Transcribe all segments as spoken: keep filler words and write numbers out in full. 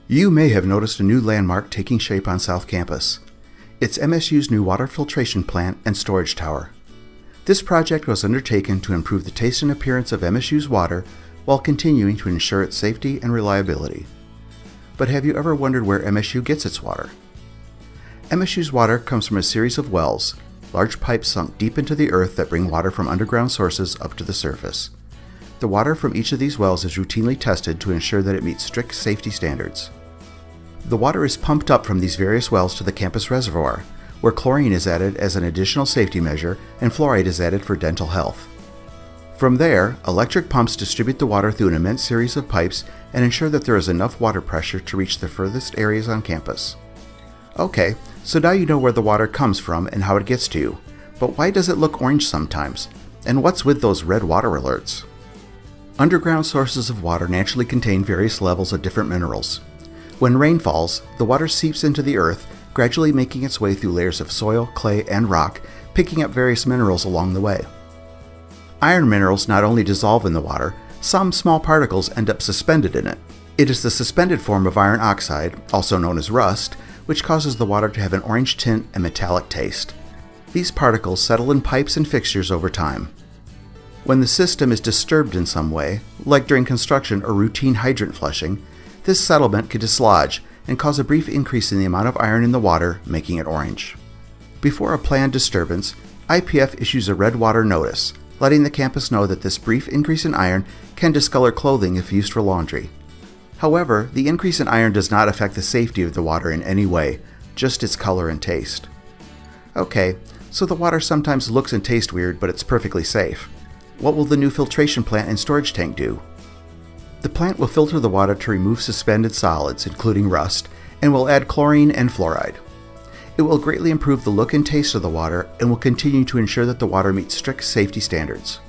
You may have noticed a new landmark taking shape on South Campus. It's M S U's new water filtration plant and storage tower. This project was undertaken to improve the taste and appearance of M S U's water while continuing to ensure its safety and reliability. But have you ever wondered where M S U gets its water? M S U's water comes from a series of wells, large pipes sunk deep into the earth that bring water from underground sources up to the surface. The water from each of these wells is routinely tested to ensure that it meets strict safety standards. The water is pumped up from these various wells to the campus reservoir, where chlorine is added as an additional safety measure and fluoride is added for dental health. From there, electric pumps distribute the water through an immense series of pipes and ensure that there is enough water pressure to reach the furthest areas on campus. Okay, so now you know where the water comes from and how it gets to you, but why does it look orange sometimes? And what's with those red water alerts? Underground sources of water naturally contain various levels of different minerals. When rain falls, the water seeps into the earth, gradually making its way through layers of soil, clay, and rock, picking up various minerals along the way. Iron minerals not only dissolve in the water, some small particles end up suspended in it. It is the suspended form of iron oxide, also known as rust, which causes the water to have an orange tint and metallic taste. These particles settle in pipes and fixtures over time. When the system is disturbed in some way, like during construction or routine hydrant flushing, this settlement could dislodge and cause a brief increase in the amount of iron in the water, making it orange. Before a planned disturbance, I P F issues a red water notice, letting the campus know that this brief increase in iron can discolor clothing if used for laundry. However, the increase in iron does not affect the safety of the water in any way, just its color and taste. Okay, so the water sometimes looks and tastes weird, but it's perfectly safe. What will the new filtration plant and storage tank do? The plant will filter the water to remove suspended solids, including rust, and will add chlorine and fluoride. It will greatly improve the look and taste of the water and will continue to ensure that the water meets strict safety standards.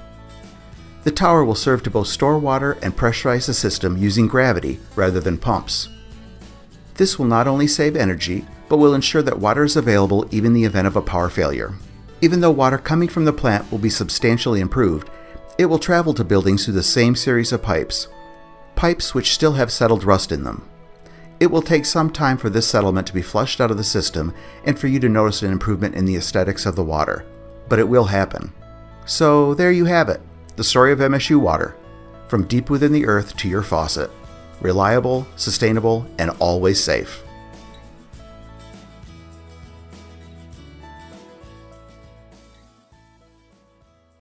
The tower will serve to both store water and pressurize the system using gravity rather than pumps. This will not only save energy, but will ensure that water is available even in the event of a power failure. Even though water coming from the plant will be substantially improved, it will travel to buildings through the same series of pipes, pipes which still have settled rust in them. It will take some time for this settlement to be flushed out of the system and for you to notice an improvement in the aesthetics of the water, but it will happen. So there you have it, the story of M S U water, from deep within the earth to your faucet. Reliable, sustainable, and always safe.